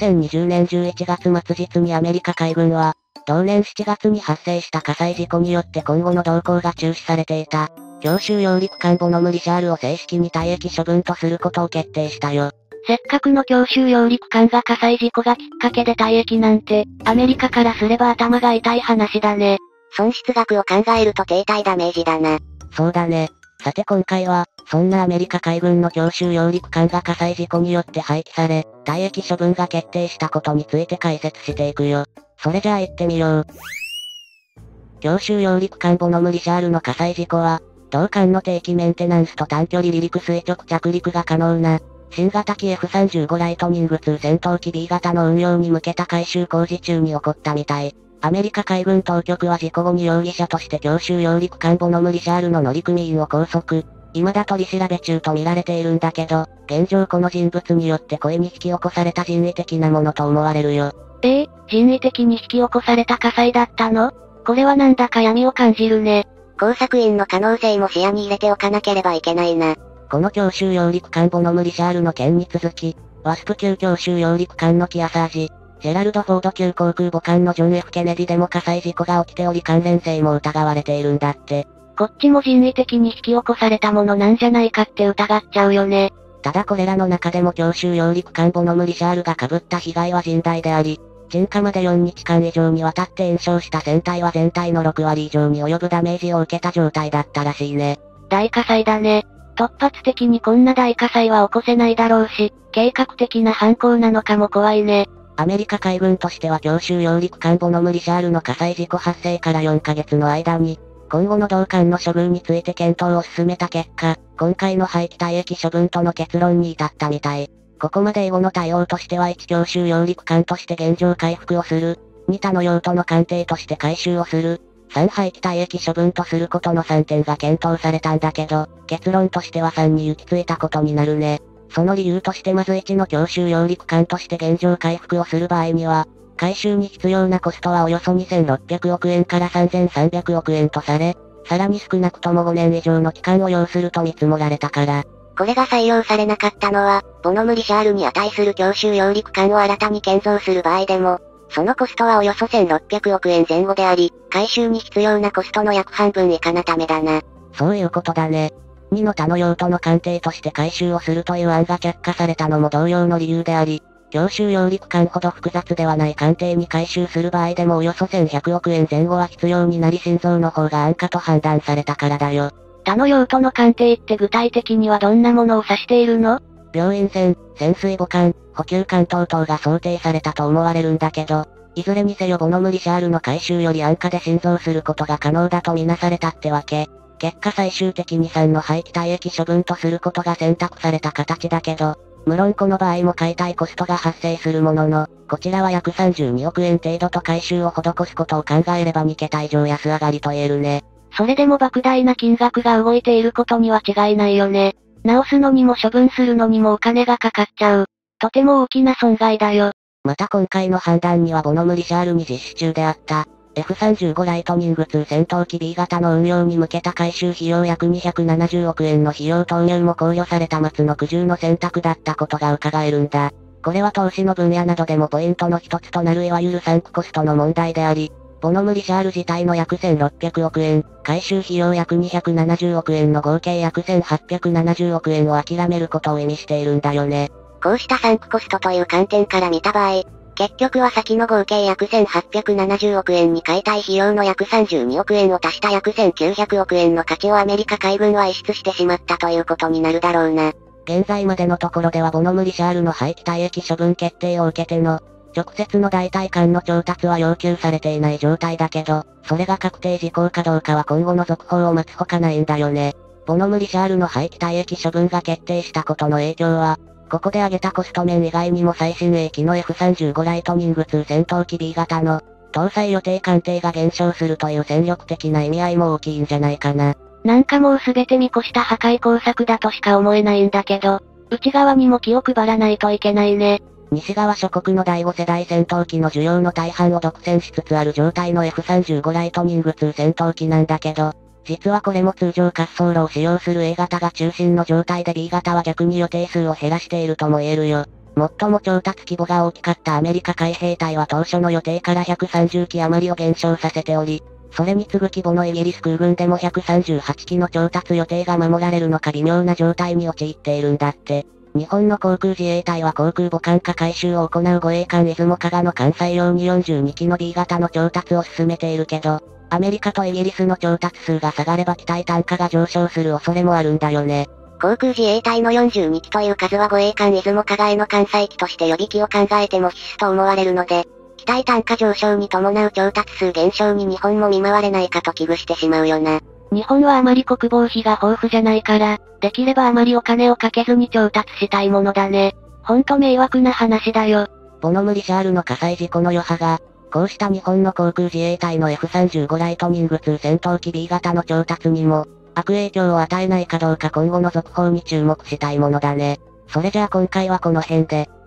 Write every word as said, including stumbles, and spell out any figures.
せんにじゅうねんじゅういちがつ末日にアメリカ海軍は、同年しちがつに発生した火災事故によって今後の動向が中止されていた、強襲揚陸艦ボノムリシャールを正式に退役処分とすることを決定したよ。 せっかくの強襲揚陸艦が火災事故がきっかけで退役なんて、アメリカからすれば頭が痛い話だね。 損失額を考えると停滞ダメージだな。 そうだね。さて今回は、そんなアメリカ海軍の強襲揚陸艦が火災事故によって廃棄され、退役処分が決定したことについて解説していくよ。それじゃあ行ってみよう。強襲揚陸艦ボノムリシャールの火災事故は、同艦の定期メンテナンスと短距離離陸垂直着陸が可能な、新型機 エフさんじゅうご ライトニングツー戦闘機 ビー 型の運用に向けた改修工事中に起こったみたい。アメリカ海軍当局は事故後に容疑者として強襲揚陸艦ボノムリシャールの乗組員を拘束。未だ取り調べ中と見られているんだけど、現状この人物によって故意に引き起こされた人為的なものと思われるよ。 ええ、人為的に引き起こされた火災だったの？これはなんだか闇を感じるね。 工作員の可能性も視野に入れておかなければいけないな。 この強襲揚陸艦ボノムリシャールの件に続き、ワスプ級強襲揚陸艦のキアサージ、ジェラルド・フォード級航空母艦のジョン・ F ・ケネディでも火災事故が起きており関連性も疑われているんだって。 こっちも人為的に引き起こされたものなんじゃないかって疑っちゃうよね。 ただこれらの中でも強襲揚陸艦ボノムリシャールが被った被害は甚大であり、鎮火までよっにちかん以上にわたって延焼した船体は全体のろくわり以上に及ぶダメージを受けた状態だったらしいね。 大火災だね。突発的にこんな大火災は起こせないだろうし、計画的な犯行なのかも怖いね。 アメリカ海軍としては強襲揚陸艦ボノムリシャールの火災事故発生からよんかげつの間に、今後の同艦の処分について検討を進めた結果、今回の廃棄退役処分との結論に至ったみたい。ここまで以後の対応としてはいち強襲揚陸艦として現状回復をする、に他の用途の艦艇として改修をする、さん廃棄退役処分とすることのさんてんが検討されたんだけど、結論としてはさんに行き着いたことになるね。その理由としてまずいちの強襲揚陸艦として現状回復をする場合には、改修に必要なコストはおよそにせんろっぴゃくおくえんからさんぜんさんびゃくおくえんとされ、さらに少なくともごねん以上の期間を要すると見積もられたから。 これが採用されなかったのは、ボノムリシャールに値する強襲揚陸艦を新たに建造する場合でも、そのコストはおよそせんろっぴゃくおくえん前後であり、改修に必要なコストの約半分以下なためだな。 そういうことだね。にの他の用途の艦艇として改修をするという案が却下されたのも同様の理由であり、強襲揚陸艦ほど複雑ではない艦艇に改修する場合でもおよそせんひゃくおくえん前後は必要になり新造の方が安価と判断されたからだよ。 他の用途の艦艇って具体的にはどんなものを指しているの？ 病院船、潜水母艦、補給艦等々が想定されたと思われるんだけど、いずれにせよボノムリシャールの改修より安価で新造することが可能だとみなされたってわけ。結果最終的にさんの廃棄退役処分とすることが選択された形だけど、無論この場合も解体コストが発生するものの、こちらは約さんじゅうにおくえん程度と改修を施すことを考えればにけた以上安上がりと言えるね。 それでも莫大な金額が動いていることには違いないよね。直すのにも処分するのにもお金がかかっちゃう。とても大きな損害だよ。 また今回の判断にはボノムリシャールに実施中であった、エフさんじゅうご ライトニングツー戦闘機 ビー 型の運用に向けた改修費用約にひゃくななじゅうおくえんの費用投入も考慮された松の苦渋の選択だったことが伺えるんだ。これは投資の分野などでもポイントの一つとなるいわゆるサンクコストの問題であり、ボノムリシャール自体の約せんろっぴゃくおくえん、改修費用約にひゃくななじゅうおくえんの合計約せんはっぴゃくななじゅうおくえんを諦めることを意味しているんだよね。 こうしたサンクコストという観点から見た場合、結局は先の合計約せんはっぴゃくななじゅうおくえんに解体費用の約さんじゅうにおくえんを足した約せんきゅうひゃくおくえんの価値をアメリカ海軍は逸失してしまったということになるだろうな。 現在までのところではボノムリシャールの廃棄退役処分決定を受けての、直接の代替艦の調達は要求されていない状態だけど、それが確定事項かどうかは今後の続報を待つほかないんだよね。ボノムリシャールの廃棄退役処分が決定したことの影響は、ここで挙げたコスト面以外にも最新鋭機の エフさんじゅうご ライトニングツー戦闘機 ビー 型の搭載予定艦艇が減少するという戦力的な意味合いも大きいんじゃないかな。 なんかもうすべて見越した破壊工作だとしか思えないんだけど、内側にも気を配らないといけないね。 西側諸国のだいご世代戦闘機の需要の大半を独占しつつある状態の エフさんじゅうご ライトニングツー戦闘機なんだけど、実はこれも通常滑走路を使用する A 型が中心の状態で ビー 型は逆に予定数を減らしているとも言えるよ。 最も調達規模が大きかったアメリカ海兵隊は当初の予定からひゃくさんじゅうき余りを減少させており、それに次ぐ規模のイギリス空軍でもひゃくさんじゅうはちきの調達予定が守られるのか微妙な状態に陥っているんだって。日本の航空自衛隊は航空母艦化改修を行う護衛艦出雲加賀の艦載用によんじゅうにきの ビー 型の調達を進めているけど、アメリカとイギリスの調達数が下がれば機体単価が上昇する恐れもあるんだよね。 航空自衛隊のよんじゅうにきという数は護衛艦出雲加賀への艦載機として予備機を考えても必須と思われるので、機体単価上昇に伴う調達数減少に日本も見舞われないかと危惧してしまうよな。 日本はあまり国防費が豊富じゃないから、できればあまりお金をかけずに調達したいものだね。ほんと迷惑な話だよ。 ボノムリシャールの火災事故の余波が、こうした日本の航空自衛隊の エフさんじゅうご ライトニングツー戦闘機 ビー 型の調達にも、悪影響を与えないかどうか今後の続報に注目したいものだね。それじゃあ今回はこの辺で。